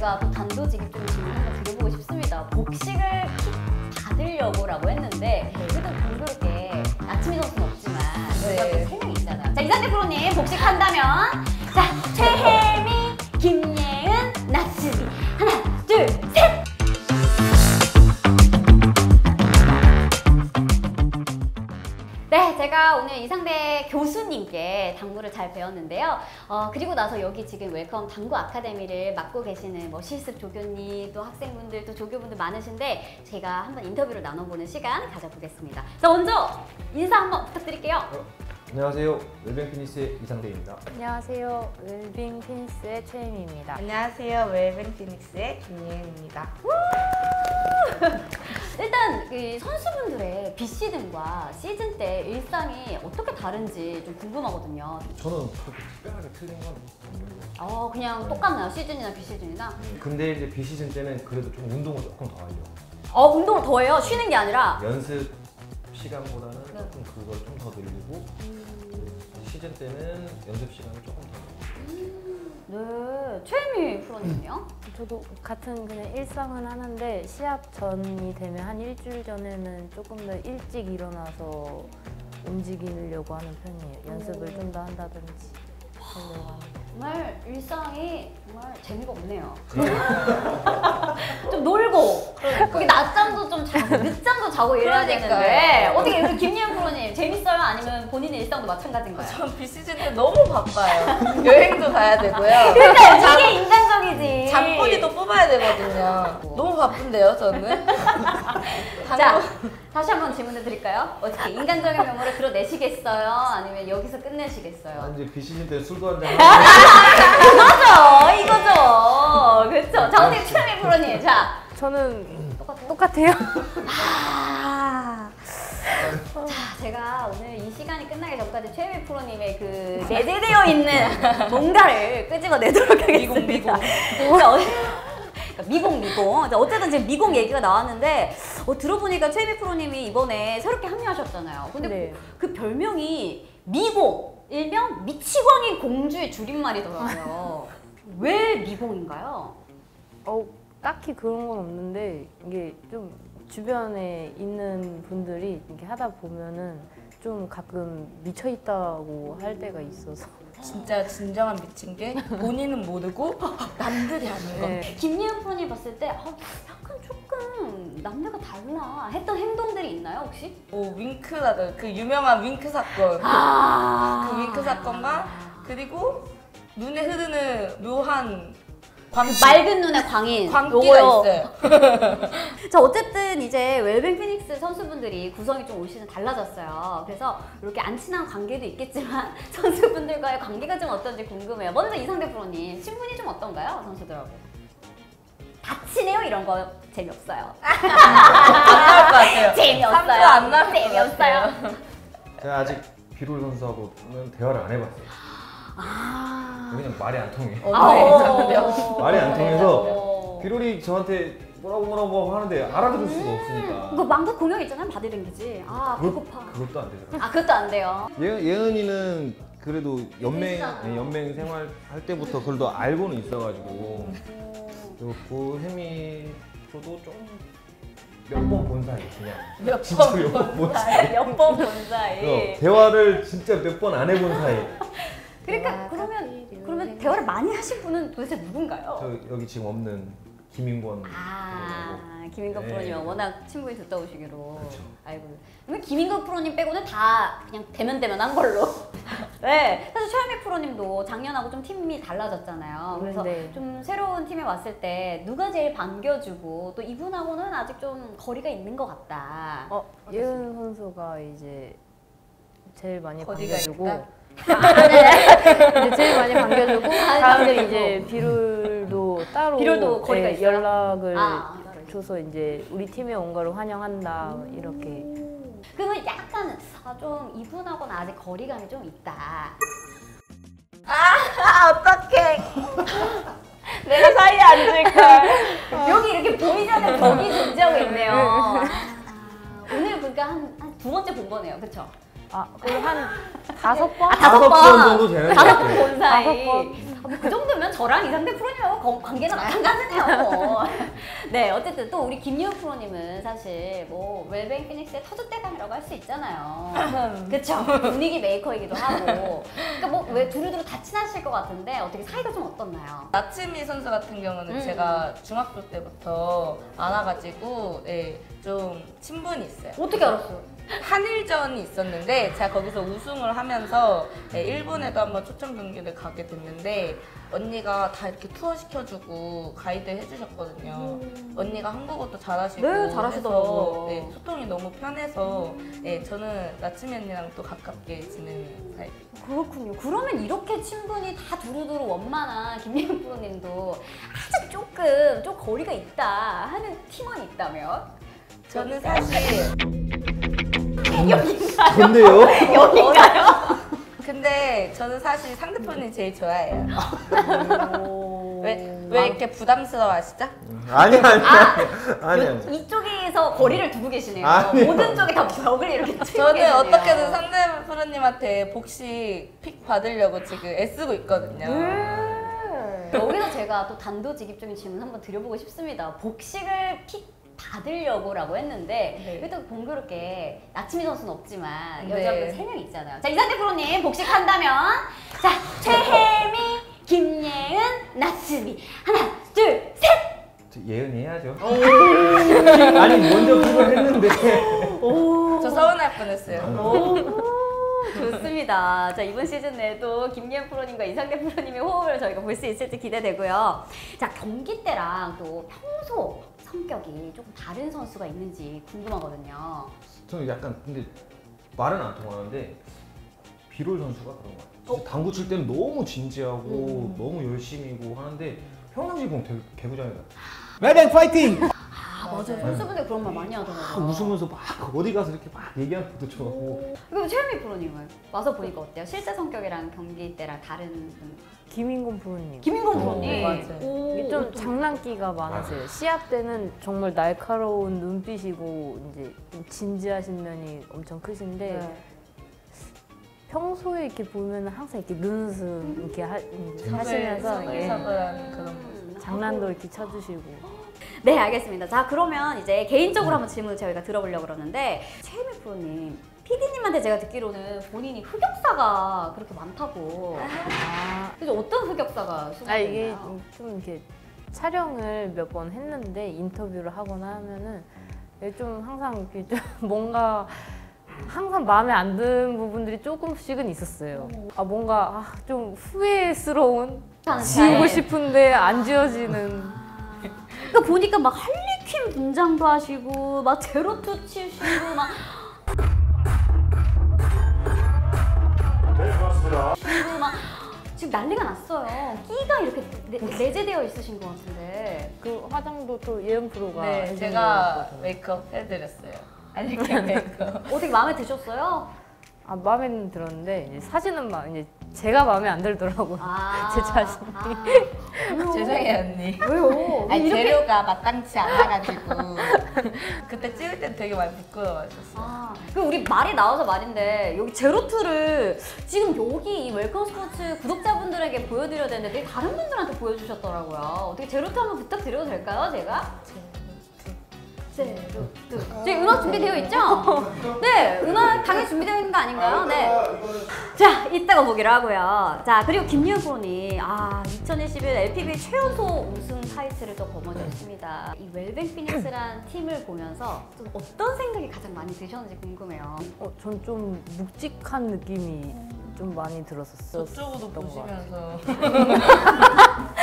제가 또 단도직입적인 질문 한번 드려보고 싶습니다. 복식을 킥 받으려고라고 했는데 그래도 공교롭게 나츠미 선수는 없지만 저희가 또 3명 있잖아요. 자, 이상대 프로님 복식한다면 자, 최혜미, 김예은, 나츠미 하나, 둘, 셋! 네, 제가 오늘 이상대 교수님께 당구를 잘 배웠는데요. 그리고 나서 여기 지금 웰컴 당구 아카데미를 맡고 계시는 실습 조교님, 또 학생분들, 또 조교분들 많으신데 제가 한번 인터뷰를 나눠보는 시간 가져보겠습니다. 자, 먼저 인사 한번 부탁드릴게요. 안녕하세요. 웰빙 피니스의 이상대입니다. 안녕하세요. 웰빙 피니스의 최혜미입니다. 안녕하세요. 웰빙 피닉스의 김예은입니다. 일단 이 선수분들의 비시즌과 시즌 때 일상이 어떻게 다른지 좀 궁금하거든요. 저는 그렇게 특별하게 틀린 건 없는데. 그냥 똑같나요? 시즌이나 비시즌이나? 근데 이제 비시즌 때는 그래도 좀 운동을 조금 더 하려고. 운동을 더 해요? 쉬는 게 아니라? 연습 시간보다는 조금 그걸 좀 더 늘리고 시즌 때는 연습 시간을 조금 더 늘리고. 네, 최혜미 프로님은요? 저도 같은 그냥 일상은 하는데 시합 전이 되면 한 일주일 전에는 조금 더 일찍 일어나서 움직이려고 하는 편이에요. 연습을 좀 더 한다든지. 정말 일상이 정말 재미가 없네요. 좀 놀고 거기 낮잠도 좀 자고 늦잠도 자고 이래야 되는데 어떻게 우리 김예은 프로님 재밌어요? 아니면 본인의 일상도 마찬가지인가요? 전 비시즌 때 너무 바빠요. 여행도 가야 되고요. 그러니까 이게 인간적이지. 잠꼬리도 뽑아야 되거든요. 너무 바쁜데요, 저는? 자, 다시 한번 질문을 드릴까요? 어떻게 인간적인 면모를 드러내시겠어요? 아니면 여기서 끝내시겠어요? 이제 비시즌 때 술도 한잔 이거죠. 그렇죠. 자, 어떻게 최혜미 프로님, 자. 저는 똑같아요. 자, 제가 오늘 이 시간이 끝나기 전까지 최혜미 프로님의 그 내재되어 있는 뭔가를 끄집어내도록 하겠습니다. 미공. 자, 어쨌든 지금 미공 얘기가 나왔는데 들어보니까 최혜미 프로님이 이번에 새롭게 합류하셨잖아요. 근데 네. 그 별명이 미공, 일명 미치광이 공주의 줄임말이더라고요. 왜 미공인가요? 딱히 그런 건 없는데 이게 좀 주변에 있는 분들이 이렇게 하다 보면은 좀 가끔 미쳐 있다고 할 때가 있어서. 진짜 진정한 미친 게 본인은 모르고 남들이 하는 거. 네. 김예은 프로님 봤을 때 약간 조금 남들과 달라 했던 행동들이 있나요, 혹시? 윙크라고 그 유명한 윙크 사건. 그 윙크 사건과 그리고 눈에 흐르는 묘한 맑은 눈의 광인. 광기가 요거요. 있어요. 자, 어쨌든 이제 웰빙 피닉스 선수분들이 구성이 좀 올 시즌 달라졌어요. 그래서 이렇게 안 친한 관계도 있겠지만 선수분들과의 관계가 좀 어떤지 궁금해요. 먼저 이상대 프로님, 친분이 좀 어떤가요, 선수들하고? 다치네요 이런 거 재미없어요. 안 나올 것 같아요. 재미없어요. 안 나올 것 재미없어요. 제가 아직 비롤 선수하고는 대화를 안 해봤어요. 그냥 말이 안 통해요. 말이 안 통해서 비롤이 저한테 뭐라고 하는데 알아들을 수가 없으니까. 그거 망각 공약 있잖아요, 바디랭귀지. 배고파. 그것도 안 되더라고요. 그것도 안 돼요. 예은이는 그래도 연맹 생활할 때부터 그걸 더 알고는 있어가지고 그리고 혜미 프로도 좀 몇 번 본 사이 그냥 진짜 몇 번 본 사이 몇 번 본 사이. 대화를 진짜 몇 번 안 해본 사이. 그러니까 그러면 대화를 많이 하신 분은 도대체 누군가요? 저 여기 지금 없는 김인권 김인권 네. 프로님 워낙 친분이 두터우시기로. 그렇죠. 아이고. 그러면 김인권 프로님 빼고는 다 그냥 대면한 걸로. 네. 사실 최혜미 프로님도 작년하고 좀 팀이 달라졌잖아요. 그래서 네. 좀 새로운 팀에 왔을 때 누가 제일 반겨주고 또 이분하고는 아직 좀 거리가 있는 것 같다. 예은 선수가 이제 제일 많이 거리가 반겨주고. 있다? 이제 제일 많이 반겨주고 다음에 이제 비룰도 따로 비룰도 거리가 있어요? 연락을 따로 줘서 이제 우리 팀에 온 거를 환영한다 이렇게. 그러면 약간 좀 이분하고는 아직 거리감이 좀 있다. 어떡해. 내가 사이에 앉을걸. 여기 이렇게 보이자는 벽이 존재하고 있네요. 오늘 그러니까 한 두 번째 본 거네요, 그렇죠? 그리고 한 5번? 다섯 번 정도 되는 것 다섯 번 같아요. 본 사이. 그 정도면 저랑 이상대 프로님하고 관계는 마찬가지네요. 네, 어쨌든 또 우리 김유은 프로님은 사실 뭐 웰뱅 피닉스의 터줏대감이라고 할 수 있잖아요. 그쵸? 분위기 메이커이기도 하고. 그러니까 뭐 왜 두루두루 다 친하실 것 같은데 어떻게 사이가 좀 어떻나요? 나츠미 선수 같은 경우는 제가 중학교 때부터 알아가지고 좀 친분이 있어요. 어떻게 알았어요? 한일전이 있었는데 제가 거기서 우승을 하면서 일본에도 한번 초청 경기를 가게 됐는데 언니가 다 이렇게 투어 시켜주고 가이드 해주셨거든요. 언니가 한국어도 잘하시고 네, 잘하시더라고요. 해서, 소통이 너무 편해서 저는 나츠미 언니랑 또 가깝게 지내는 타입이에요. 그렇군요. 그러면 이렇게 친분이 다 두루두루 원만한 김예은 프로님도 아주 좀 거리가 있다 하는 팀원이 있다면? 저는 사실 근데요? 여긴가요? 근데 저는 사실 상대편이 제일 좋아해요. 오. 왜 이렇게 부담스러워하시죠? 아니. 이쪽에서 거리를 두고 계시네요. 아니요. 모든 쪽에 다 벽을 이렇게 치고 저는 계시네요. 어떻게든 상대 프로님한테 복식 픽 받으려고 지금 애쓰고 있거든요. 여기서 제가 또 단도직입적인 질문 한번 드려보고 싶습니다. 복식을 픽 받으려고라고 했는데 네. 그래도 공교롭게 나츠미 선수는 없지만 네. 여자분 3명 있잖아요. 자, 이상대 프로님 복식한다면 자, 최혜미, 김예은, 나츠미 하나, 둘, 셋! 예은이 해야죠. 아니 먼저 그걸 했는데. 저 서운할 뻔했어요. 좋습니다. 자, 이번 시즌 내도 김예은 프로님과 이상대 프로님의 호흡을 저희가 볼 수 있을지 기대되고요. 자, 경기 때랑 또 평소 성격이 조금 다른 선수가 있는지 궁금하거든요. 저는 약간 근데 말은 안 통하는데 비롤 선수가 그런 것 같아요. 진짜 당구 칠 때는 너무 진지하고 너무 열심히고 하는데 평상시 보면 되게 개구장이 같아요. 웰뱅 파이팅! 맞아요. 선수분들 그런 말 많이 하더라고요. 웃으면서 막 어디 가서 이렇게 막 얘기하는 것도 좋아하고. 그럼 최혜미 프로님은 와서 보니까 어때요? 실제 성격이랑 경기 때랑 다른 분? 김인곤 프로님. 김인곤 프로님. 맞아요. 오, 이게 좀 장난기가 많으세요. 시합 때는 정말 날카로운 눈빛이고 이제 좀 진지하신 면이 엄청 크신데 네. 평소에 이렇게 보면 항상 이렇게 눈웃음 이렇게 하시면서 예, 서글서글한 그런 거. 장난도 이렇게 쳐주시고. 네, 알겠습니다. 자, 그러면 이제 개인적으로 한번 질문을 저희가 들어보려고 그러는데 최혜미 프로님, PD님한테 제가 듣기로는 본인이 흑역사가 그렇게 많다고. 그래서 어떤 흑역사가 이게 수반되나요? 좀 이렇게 촬영을 몇 번 했는데 인터뷰를 하거나 하면은 이게 좀 항상 이렇게 좀 뭔가 항상 마음에 안 드는 부분들이 조금씩은 있었어요. 뭔가 좀 후회스러운 지우고 싶은데 안 지워지는. 그러니까 보니까 막 할리퀸 분장도 하시고 막 제로투 치시고 막 치고 막 지금 난리가 났어요. 끼가 이렇게 내재되어 있으신 것 같은데. 그 화장도 또 예은 프로가 네, 해주는 제가 거거든요. 메이크업 해드렸어요. 아니게 메이크업. 어떻게 마음에 드셨어요? 마음에는 들었는데 이제 사진은 이제 제가 마음에 안 들더라고요. 제 자신이. 죄송해요 언니. 왜요? 아니 이렇게 재료가 마땅치 않아가지고 그때 찍을 때 되게 많이 부끄러워하셨어요. 그럼 우리 말이 나와서 말인데 여기 제로투를 지금 여기 이 웰컴 스포츠 구독자분들에게 보여드려야 되는데 되게 다른 분들한테 보여주셨더라고요. 어떻게 제로투 한번 부탁드려도 될까요, 제가? 제로투. 지금 음악 준비되어 있죠? 네, 음악 당연히 준비되어 있는 거 아닌가요? 네. 자, 이따가 보기로 하고요. 자, 그리고 김예은 프로님, 2021 LPBA 최연소 우승 타이틀을 또 거머쥐었습니다. 이 웰뱅 피닉스란 팀을 보면서 좀 어떤 생각이 가장 많이 드셨는지 궁금해요. 전 좀 묵직한 느낌이 좀 많이 들었었어요. 저쪽으로 것 보시면서